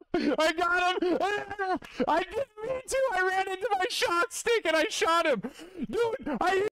I got him! I didn't mean to! I ran into my shot stick and I shot him! Dude, I